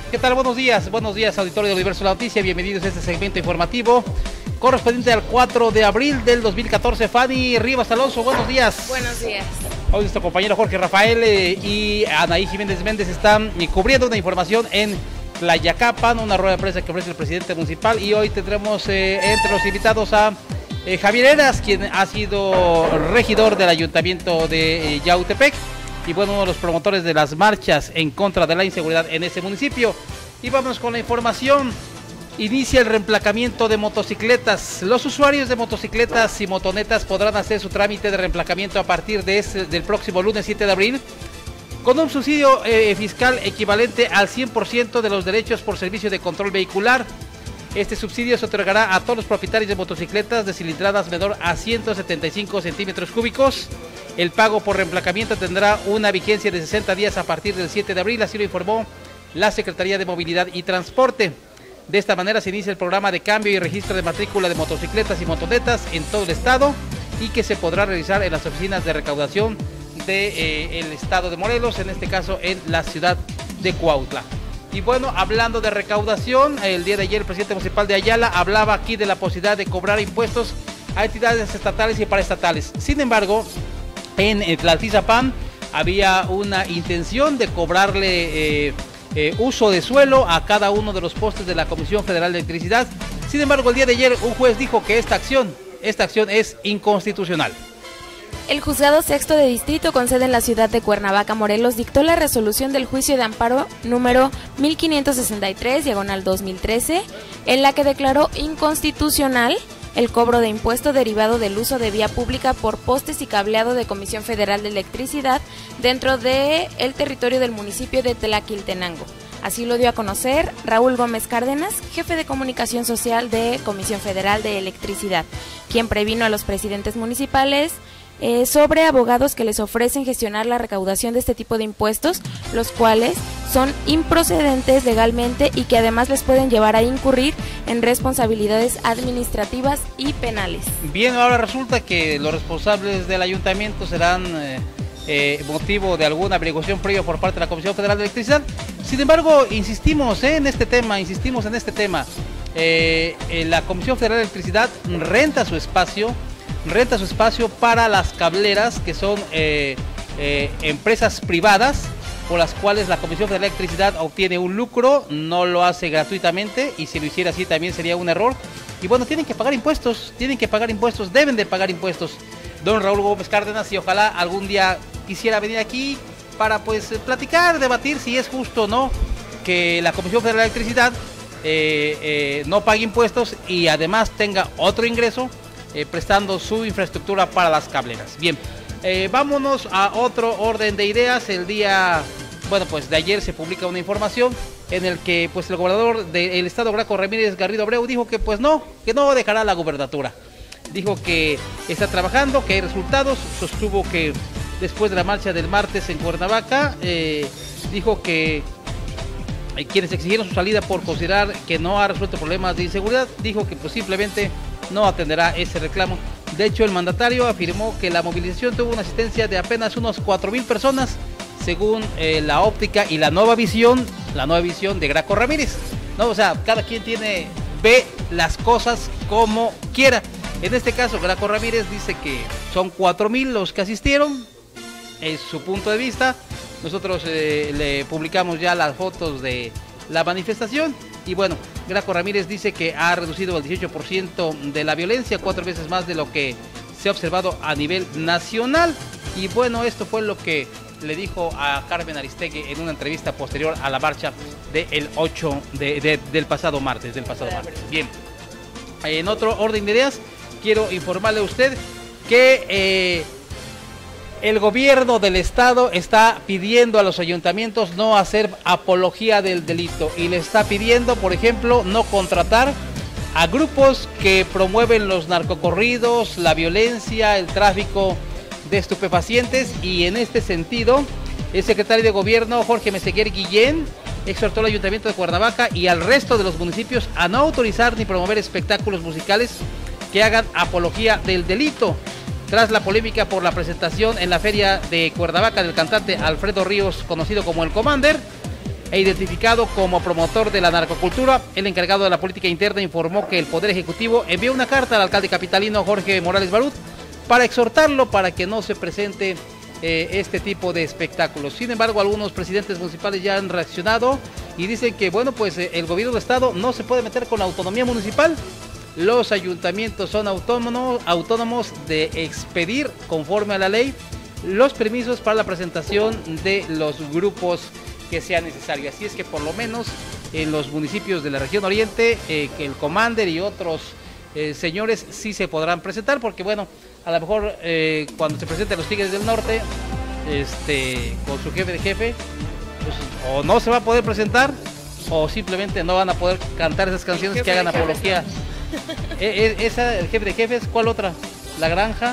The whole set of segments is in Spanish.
¿Qué tal? Buenos días, auditorio de Universo La Noticia, bienvenidos a este segmento informativo correspondiente al 4 de abril del 2014. Fanny Rivas Alonso, buenos días. Buenos días. Hoy nuestro compañero Jorge Rafael y Anaí Jiménez Méndez están cubriendo una información en Tlayacapan, una rueda de prensa que ofrece el presidente municipal, y hoy tendremos entre los invitados a Javier Heras, quien ha sido regidor del ayuntamiento de Yautepec y bueno, uno de los promotores de las marchas en contra de la inseguridad en ese municipio. Y vamos con la información. Inicia el reemplacamiento de motocicletas. Los usuarios de motocicletas y motonetas podrán hacer su trámite de reemplacamiento a partir del próximo lunes 7 de abril con un subsidio fiscal equivalente al 100% de los derechos por servicio de control vehicular. Este subsidio se otorgará a todos los propietarios de motocicletas de cilindradas menor a 175 centímetros cúbicos. El pago por reemplacamiento tendrá una vigencia de 60 días a partir del 7 de abril, así lo informó la Secretaría de Movilidad y Transporte. De esta manera se inicia el programa de cambio y registro de matrícula de motocicletas y motonetas en todo el estado y que se podrá realizar en las oficinas de recaudación del estado de Morelos, en este caso en la ciudad de Cuautla. Y bueno, hablando de recaudación, el día de ayer el presidente municipal de Ayala hablaba aquí de la posibilidad de cobrar impuestos a entidades estatales y paraestatales. Sin embargo, en Tlaltizapán había una intención de cobrarle uso de suelo a cada uno de los postes de la Comisión Federal de Electricidad. Sin embargo, el día de ayer un juez dijo que esta acción es inconstitucional. El Juzgado Sexto de Distrito con sede en la ciudad de Cuernavaca, Morelos, dictó la resolución del juicio de amparo número 1563/2013, en la que declaró inconstitucional el cobro de impuesto derivado del uso de vía pública por postes y cableado de Comisión Federal de Electricidad dentro del territorio del municipio de Tlaquiltenango. Así lo dio a conocer Raúl Gómez Cárdenas, jefe de comunicación social de Comisión Federal de Electricidad, quien previno a los presidentes municipales sobre abogados que les ofrecen gestionar la recaudación de este tipo de impuestos, los cuales son improcedentes legalmente y que además les pueden llevar a incurrir en responsabilidades administrativas y penales. Bien, ahora resulta que los responsables del ayuntamiento serán motivo de alguna averiguación previa por parte de la Comisión Federal de Electricidad. Sin embargo, insistimos en este tema. La Comisión Federal de Electricidad renta su espacio para las cableras, que son empresas privadas por las cuales la Comisión Federal de Electricidad obtiene un lucro, no lo hace gratuitamente, y si lo hiciera así también sería un error. Y bueno, deben de pagar impuestos. Don Raúl Gómez Cárdenas, y ojalá algún día quisiera venir aquí para pues platicar, debatir si es justo o no que la Comisión Federal de Electricidad no pague impuestos y además tenga otro ingreso prestando su infraestructura para las cableras. Bien, vámonos a otro orden de ideas. El día, de ayer se publica una información en el que pues el gobernador del estado, Graco Ramírez Garrido Abreu, dijo que no dejará la gubernatura. Dijo que está trabajando, que hay resultados. Sostuvo que después de la marcha del martes en Cuernavaca, dijo que quienes exigieron su salida por considerar que no ha resuelto problemas de inseguridad, dijo que pues simplemente no atenderá ese reclamo. De hecho, el mandatario afirmó que la movilización tuvo una asistencia de apenas unos 4,000 personas, según la óptica y la nueva visión de Graco Ramírez. No, o sea, cada quien ve las cosas como quiera. En este caso, Graco Ramírez dice que son 4,000 los que asistieron, es su punto de vista. Nosotros le publicamos ya las fotos de la manifestación y bueno, Graco Ramírez dice que ha reducido el 18% de la violencia, 4 veces más de lo que se ha observado a nivel nacional. Y bueno, esto fue lo que le dijo a Carmen Aristegui en una entrevista posterior a la marcha del 8 del pasado martes. Bien, en otro orden de ideas, quiero informarle a usted que el gobierno del estado está pidiendo a los ayuntamientos no hacer apología del delito y le está pidiendo, por ejemplo, no contratar a grupos que promueven los narcocorridos, la violencia, el tráfico de estupefacientes. Y en este sentido, el secretario de Gobierno, Jorge Meseguer Guillén, exhortó al Ayuntamiento de Cuernavaca y al resto de los municipios a no autorizar ni promover espectáculos musicales que hagan apología del delito. Tras la polémica por la presentación en la feria de Cuernavaca del cantante Alfredo Ríos, conocido como el Commander, e identificado como promotor de la narcocultura. El encargado de la política interna informó que el Poder Ejecutivo envió una carta al alcalde capitalino Jorge Morales Barut para exhortarlo para que no se presente este tipo de espectáculos. Sin embargo, algunos presidentes municipales ya han reaccionado y dicen que, bueno, pues el gobierno del estado no se puede meter con la autonomía municipal. Los ayuntamientos son autónomos de expedir, conforme a la ley, los permisos para la presentación de los grupos que sea necesario. Así es que por lo menos en los municipios de la región oriente, que el Commander y otros señores sí se podrán presentar, porque bueno, a lo mejor cuando se presenten los Tigres del Norte, con su jefe de jefe, pues, o no se va a poder presentar, o simplemente no van a poder cantar esas canciones que hagan apología. Esa, el jefe de jefes, ¿cuál otra? La Granja.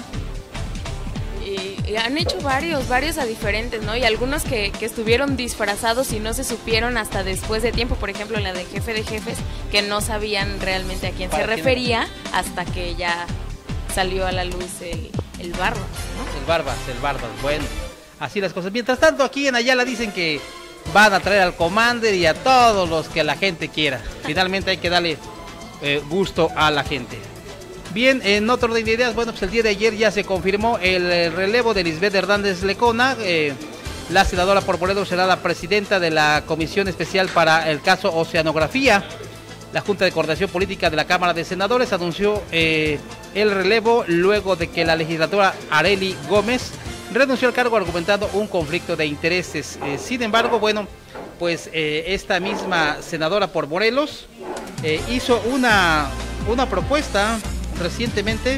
Y han hecho varios a diferentes, ¿no? Y algunos que estuvieron disfrazados y no se supieron hasta después de tiempo. Por ejemplo, la de jefe de jefes, que no sabían realmente a quién se refería hasta que ya salió a la luz el Barbas, ¿no? El Barbas, bueno, así las cosas. Mientras tanto, aquí en Ayala dicen que van a traer al Commander y a todos los que la gente quiera. Finalmente hay que darle gusto a la gente. Bien, en otro orden de ideas, bueno, pues el día de ayer ya se confirmó el relevo de Lisbeth Hernández Lecona. La senadora por Morelos será la presidenta de la Comisión Especial para el caso Oceanografía. La Junta de Coordinación Política de la Cámara de Senadores anunció el relevo luego de que la legisladora Arely Gómez renunció al cargo argumentando un conflicto de intereses. Sin embargo, bueno, pues esta misma senadora por Morelos hizo una propuesta recientemente,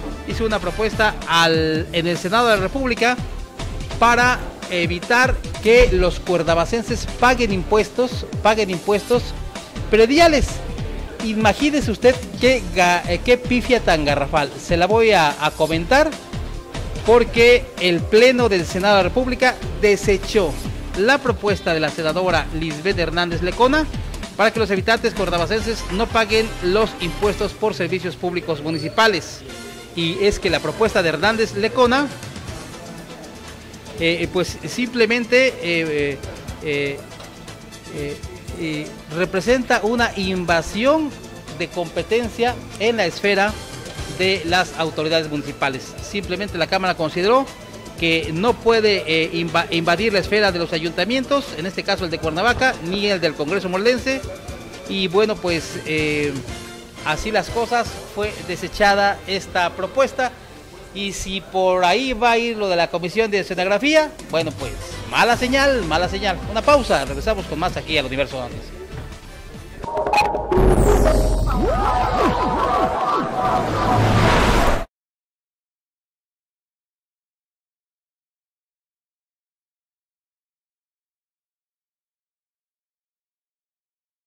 en el Senado de la República para evitar que los cuerdavacenses paguen impuestos prediales. Imagínese usted qué pifia tan garrafal. Se la voy a comentar, porque el Pleno del Senado de la República desechó la propuesta de la senadora Lisbeth Hernández Lecona para que los habitantes cordavacenses no paguen los impuestos por servicios públicos municipales. Y es que la propuesta de Hernández Lecona pues simplemente representa una invasión de competencia en la esfera de las autoridades municipales. Simplemente la Cámara consideró que no puede invadir la esfera de los ayuntamientos, en este caso el de Cuernavaca, ni el del Congreso morelense. Y bueno, pues así las cosas, fue desechada esta propuesta. Y si por ahí va a ir lo de la Comisión de Oceanografía, bueno, pues mala señal. Una pausa, regresamos con más aquí al Universo Noticias.